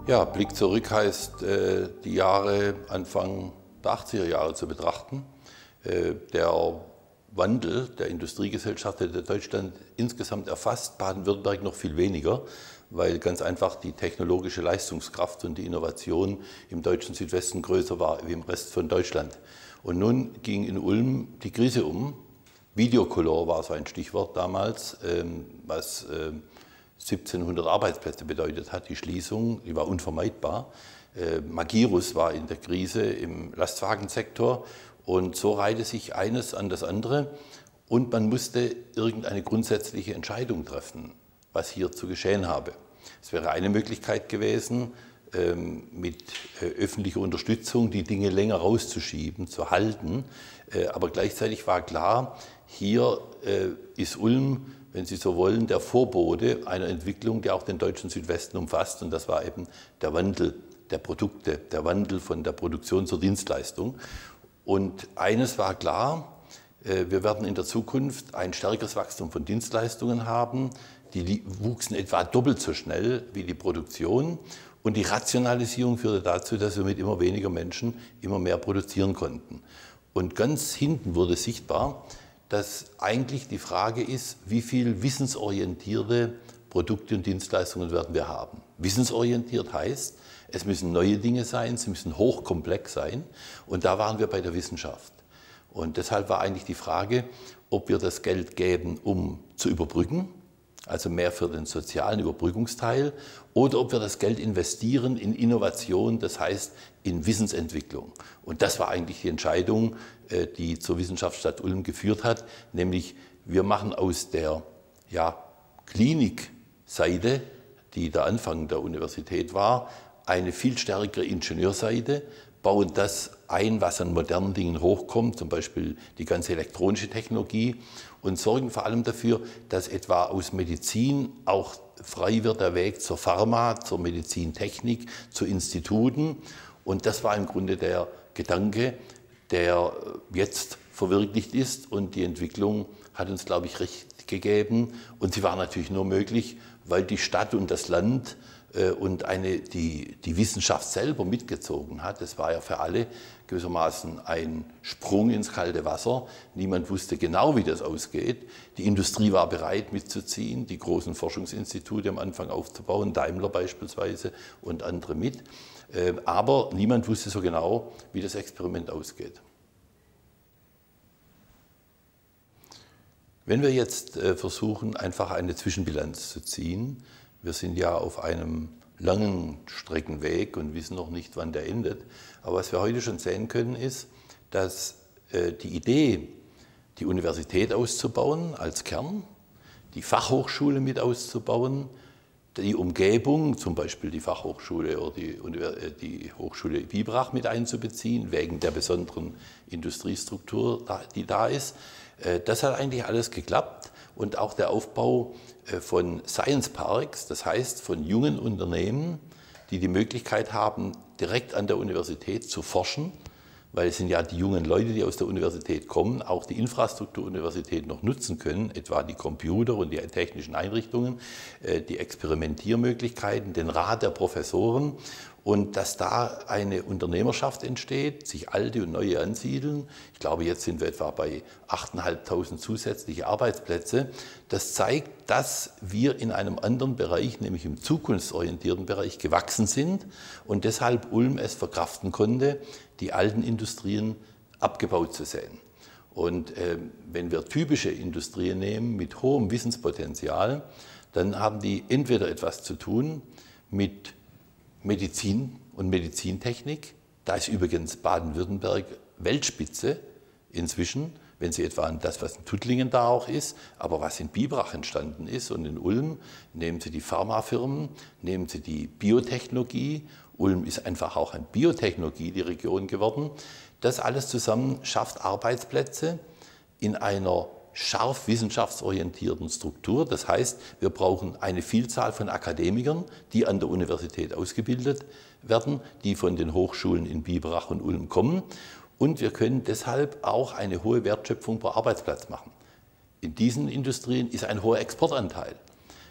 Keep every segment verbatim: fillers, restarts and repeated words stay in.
Ja, Blick zurück heißt, äh, die Jahre Anfang der achtziger Jahre zu betrachten. Äh, der Wandel der Industriegesellschaft hätte Deutschland insgesamt erfasst, Baden-Württemberg noch viel weniger, weil ganz einfach die technologische Leistungskraft und die Innovation im deutschen Südwesten größer war wie im Rest von Deutschland. Und nun ging in Ulm die Krise um. Videocolor war so ein Stichwort damals, ähm, was ähm, siebzehnhundert Arbeitsplätze bedeutet hat, die Schließung, die war unvermeidbar. Äh, Magirus war in der Krise im Lastwagensektor und so reihte sich eines an das andere und man musste irgendeine grundsätzliche Entscheidung treffen, was hier zu geschehen habe. Es wäre eine Möglichkeit gewesen, ähm, mit äh, öffentlicher Unterstützung die Dinge länger rauszuschieben, zu halten, äh, aber gleichzeitig war klar, hier äh, ist Ulm, wenn Sie so wollen, der Vorbote einer Entwicklung, die auch den deutschen Südwesten umfasst. Und das war eben der Wandel der Produkte, der Wandel von der Produktion zur Dienstleistung. Und eines war klar, wir werden in der Zukunft ein stärkeres Wachstum von Dienstleistungen haben. Die wuchsen etwa doppelt so schnell wie die Produktion. Und die Rationalisierung führte dazu, dass wir mit immer weniger Menschen immer mehr produzieren konnten. Und ganz hinten wurde sichtbar, dass eigentlich die Frage ist, wie viel wissensorientierte Produkte und Dienstleistungen werden wir haben. Wissensorientiert heißt, es müssen neue Dinge sein, sie müssen hochkomplex sein und da waren wir bei der Wissenschaft. Und deshalb war eigentlich die Frage, ob wir das Geld geben, um zu überbrücken, also mehr für den sozialen Überbrückungsteil, oder ob wir das Geld investieren in Innovation, das heißt in Wissensentwicklung. Und das war eigentlich die Entscheidung, die zur Wissenschaftsstadt Ulm geführt hat, nämlich wir machen aus der ja, Klinikseite, die der Anfang der Universität war, eine viel stärkere Ingenieurseite, bauen das ein, was an modernen Dingen hochkommt, zum Beispiel die ganze elektronische Technologie, und sorgen vor allem dafür, dass etwa aus Medizin auch frei wird der Weg zur Pharma, zur Medizintechnik, zu Instituten. Und das war im Grunde der Gedanke, der jetzt verwirklicht ist. Und die Entwicklung hat uns, glaube ich, recht gegeben. Und sie war natürlich nur möglich, weil die Stadt und das Land und eine, die, die Wissenschaft selber mitgezogen hat. Das war ja für alle gewissermaßen ein Sprung ins kalte Wasser. Niemand wusste genau, wie das ausgeht. Die Industrie war bereit mitzuziehen, die großen Forschungsinstitute am Anfang aufzubauen, Daimler beispielsweise und andere mit. Aber niemand wusste so genau, wie das Experiment ausgeht. Wenn wir jetzt versuchen, einfach eine Zwischenbilanz zu ziehen, wir sind ja auf einem langen Streckenweg und wissen noch nicht, wann der endet. Aber was wir heute schon sehen können, ist, dass äh, die Idee, die Universität auszubauen als Kern, die Fachhochschule mit auszubauen, die Umgebung, zum Beispiel die Fachhochschule oder die, die Hochschule Biberach mit einzubeziehen, wegen der besonderen Industriestruktur, die da ist, äh, das hat eigentlich alles geklappt. Und auch der Aufbau von Science Parks, das heißt von jungen Unternehmen, die die Möglichkeit haben, direkt an der Universität zu forschen, weil es sind ja die jungen Leute, die aus der Universität kommen, auch die Infrastruktur der Universität noch nutzen können, etwa die Computer und die technischen Einrichtungen, die Experimentiermöglichkeiten, den Rat der Professoren. Und dass da eine Unternehmerschaft entsteht, sich alte und neue ansiedeln. Ich glaube, jetzt sind wir etwa bei achttausendfünfhundert zusätzliche Arbeitsplätze. Das zeigt, dass wir in einem anderen Bereich, nämlich im zukunftsorientierten Bereich, gewachsen sind und deshalb Ulm es verkraften konnte, die alten Industrien abgebaut zu sehen. Und äh, wenn wir typische Industrien nehmen mit hohem Wissenspotenzial, dann haben die entweder etwas zu tun mit Medizin und Medizintechnik. Da ist übrigens Baden-Württemberg Weltspitze inzwischen, wenn Sie etwa an das, was in Tuttlingen da auch ist, aber was in Biberach entstanden ist und in Ulm, nehmen Sie die Pharmafirmen, nehmen Sie die Biotechnologie. Ulm ist einfach auch eine Biotechnologie, die Region geworden. Das alles zusammen schafft Arbeitsplätze in einer scharf wissenschaftsorientierten Struktur. Das heißt, wir brauchen eine Vielzahl von Akademikern, die an der Universität ausgebildet werden, die von den Hochschulen in Biberach und Ulm kommen. Und wir können deshalb auch eine hohe Wertschöpfung pro Arbeitsplatz machen. In diesen Industrien ist ein hoher Exportanteil.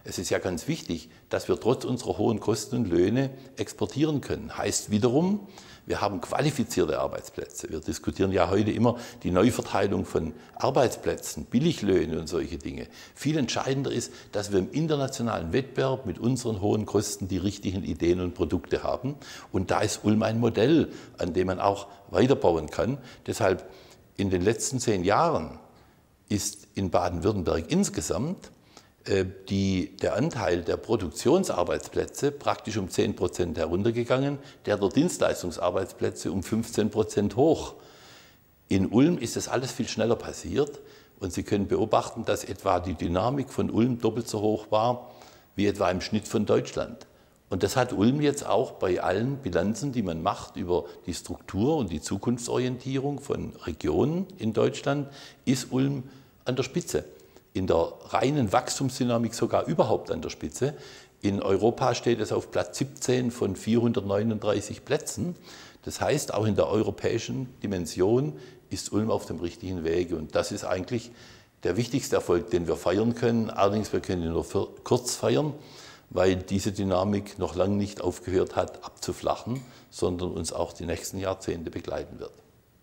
Es ist ja ganz wichtig, dass wir trotz unserer hohen Kosten und Löhne exportieren können. Heißt wiederum, wir haben qualifizierte Arbeitsplätze. Wir diskutieren ja heute immer die Neuverteilung von Arbeitsplätzen, Billiglöhne und solche Dinge. Viel entscheidender ist, dass wir im internationalen Wettbewerb mit unseren hohen Kosten die richtigen Ideen und Produkte haben. Und da ist Ulm ein Modell, an dem man auch weiterbauen kann. Deshalb in den letzten zehn Jahren ist in Baden-Württemberg insgesamt Die, der Anteil der Produktionsarbeitsplätze praktisch um zehn Prozent heruntergegangen, der der Dienstleistungsarbeitsplätze um fünfzehn Prozent hoch. In Ulm ist das alles viel schneller passiert und Sie können beobachten, dass etwa die Dynamik von Ulm doppelt so hoch war wie etwa im Schnitt von Deutschland. Und das hat Ulm jetzt auch bei allen Bilanzen, die man macht über die Struktur und die Zukunftsorientierung von Regionen in Deutschland, ist Ulm an der Spitze. In der reinen Wachstumsdynamik sogar überhaupt an der Spitze. In Europa steht es auf Platz siebzehn von vierhundertneununddreißig Plätzen. Das heißt, auch in der europäischen Dimension ist Ulm auf dem richtigen Wege. Und das ist eigentlich der wichtigste Erfolg, den wir feiern können. Allerdings, wir können ihn nur kurz feiern, weil diese Dynamik noch lange nicht aufgehört hat abzuflachen, sondern uns auch die nächsten Jahrzehnte begleiten wird.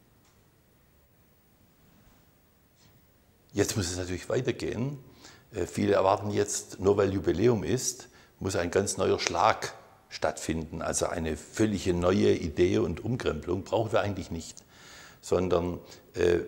Jetzt muss es natürlich weitergehen. Viele erwarten jetzt, nur weil Jubiläum ist, muss ein ganz neuer Schlag stattfinden. Also eine völlige neue Idee und Umkrempelung brauchen wir eigentlich nicht. Sondern äh,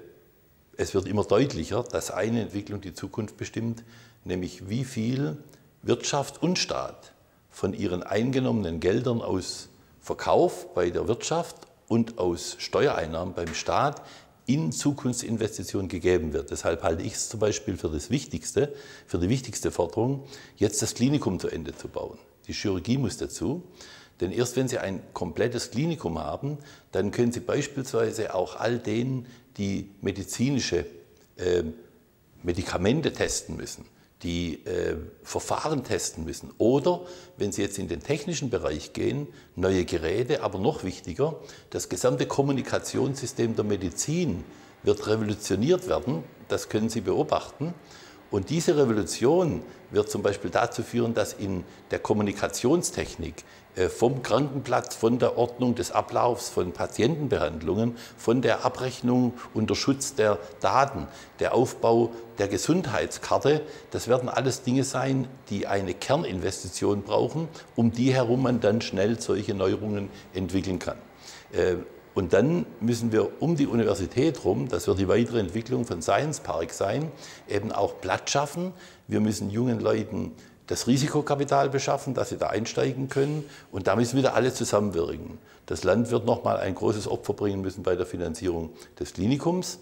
es wird immer deutlicher, dass eine Entwicklung die Zukunft bestimmt, nämlich wie viel Wirtschaft und Staat von ihren eingenommenen Geldern aus Verkauf bei der Wirtschaft und aus Steuereinnahmen beim Staat in Zukunftsinvestitionen gegeben wird. Deshalb halte ich es zum Beispiel für das Wichtigste, für die wichtigste Forderung, jetzt das Klinikum zu Ende zu bauen. Die Chirurgie muss dazu, denn erst wenn Sie ein komplettes Klinikum haben, dann können Sie beispielsweise auch all denen, die medizinische äh, Medikamente testen müssen, die äh, Verfahren testen müssen oder, wenn Sie jetzt in den technischen Bereich gehen, neue Geräte, aber noch wichtiger, das gesamte Kommunikationssystem der Medizin wird revolutioniert werden, das können Sie beobachten. Und diese Revolution wird zum Beispiel dazu führen, dass in der Kommunikationstechnik äh, vom Krankenplatz, von der Ordnung des Ablaufs, von Patientenbehandlungen, von der Abrechnung und der Schutz der Daten, der Aufbau der Gesundheitskarte, das werden alles Dinge sein, die eine Kerninvestition brauchen, um die herum man dann schnell solche Neuerungen entwickeln kann. Äh, Und dann müssen wir um die Universität herum, das wird die weitere Entwicklung von Science Park sein, eben auch Platz schaffen. Wir müssen jungen Leuten das Risikokapital beschaffen, dass sie da einsteigen können. Und da müssen wieder alle zusammenwirken. Das Land wird nochmal ein großes Opfer bringen müssen bei der Finanzierung des Klinikums.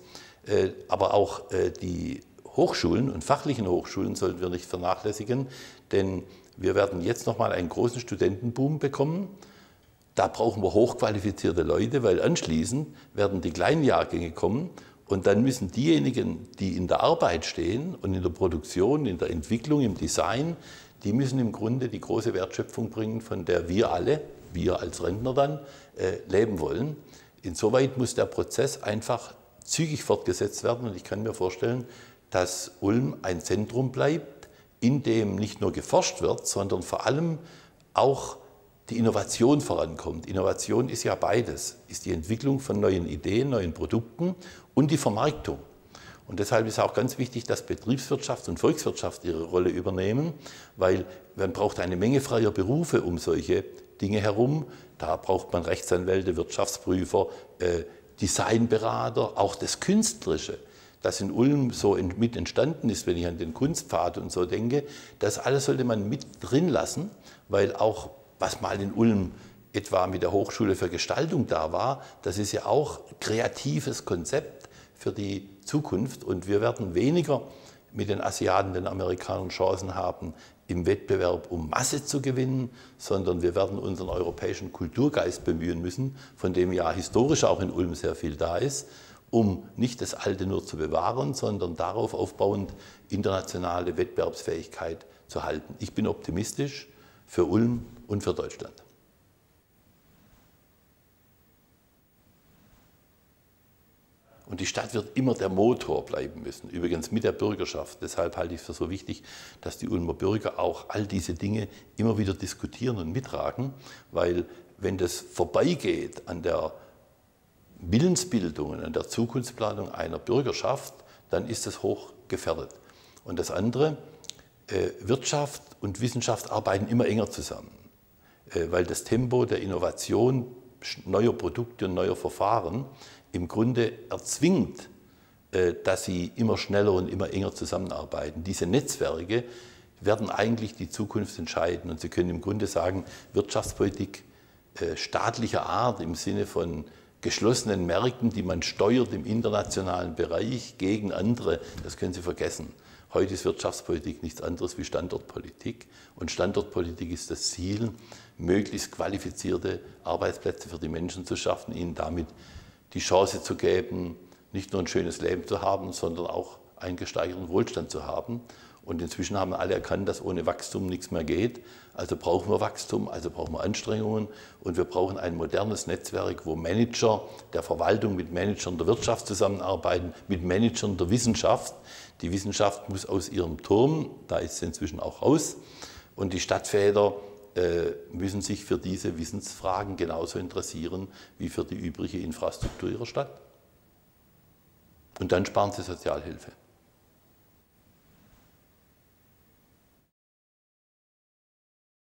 Aber auch die Hochschulen und fachlichen Hochschulen sollten wir nicht vernachlässigen, denn wir werden jetzt nochmal einen großen Studentenboom bekommen. Da brauchen wir hochqualifizierte Leute, weil anschließend werden die kleinen Jahrgänge kommen und dann müssen diejenigen, die in der Arbeit stehen und in der Produktion, in der Entwicklung, im Design, die müssen im Grunde die große Wertschöpfung bringen, von der wir alle, wir als Rentner dann, äh, leben wollen. Insoweit muss der Prozess einfach zügig fortgesetzt werden und ich kann mir vorstellen, dass Ulm ein Zentrum bleibt, in dem nicht nur geforscht wird, sondern vor allem auch die Innovation vorankommt. Innovation ist ja beides, ist die Entwicklung von neuen Ideen, neuen Produkten und die Vermarktung. Und deshalb ist auch ganz wichtig, dass Betriebswirtschaft und Volkswirtschaft ihre Rolle übernehmen, weil man braucht eine Menge freier Berufe um solche Dinge herum. Da braucht man Rechtsanwälte, Wirtschaftsprüfer, äh, Designberater, auch das Künstlerische, das in Ulm so mit entstanden ist, wenn ich an den Kunstpfad und so denke, das alles sollte man mit drin lassen, weil auch was mal in Ulm etwa mit der Hochschule für Gestaltung da war, das ist ja auch kreatives Konzept für die Zukunft. Und wir werden weniger mit den Asiaten, den Amerikanern Chancen haben, im Wettbewerb um Masse zu gewinnen, sondern wir werden unseren europäischen Kulturgeist bemühen müssen, von dem ja historisch auch in Ulm sehr viel da ist, um nicht das Alte nur zu bewahren, sondern darauf aufbauend internationale Wettbewerbsfähigkeit zu halten. Ich bin optimistisch für Ulm und für Deutschland. Und die Stadt wird immer der Motor bleiben müssen, übrigens mit der Bürgerschaft. Deshalb halte ich es für so wichtig, dass die Ulmer Bürger auch all diese Dinge immer wieder diskutieren und mittragen, weil wenn das vorbeigeht an der Willensbildung und an der Zukunftsplanung einer Bürgerschaft, dann ist das hoch gefährdet. Und das andere, äh, Wirtschaft und Wissenschaft arbeiten immer enger zusammen, äh, weil das Tempo der Innovation, neuer Produkte und neuer Verfahren im Grunde erzwingt, äh, dass sie immer schneller und immer enger zusammenarbeiten. Diese Netzwerke werden eigentlich die Zukunft entscheiden. Und Sie können im Grunde sagen, Wirtschaftspolitik äh, staatlicher Art im Sinne von geschlossenen Märkten, die man steuert im internationalen Bereich gegen andere, das können Sie vergessen. Heute ist Wirtschaftspolitik nichts anderes wie Standortpolitik. Und Standortpolitik ist das Ziel, möglichst qualifizierte Arbeitsplätze für die Menschen zu schaffen, ihnen damit die Chance zu geben, nicht nur ein schönes Leben zu haben, sondern auch einen gesteigerten Wohlstand zu haben. Und inzwischen haben alle erkannt, dass ohne Wachstum nichts mehr geht. Also brauchen wir Wachstum, also brauchen wir Anstrengungen. Und wir brauchen ein modernes Netzwerk, wo Manager der Verwaltung mit Managern der Wirtschaft zusammenarbeiten, mit Managern der Wissenschaft. Die Wissenschaft muss aus ihrem Turm, da ist sie inzwischen auch raus. Und die Stadtväter äh, müssen sich für diese Wissensfragen genauso interessieren wie für die übrige Infrastruktur ihrer Stadt. Und dann sparen sie Sozialhilfe.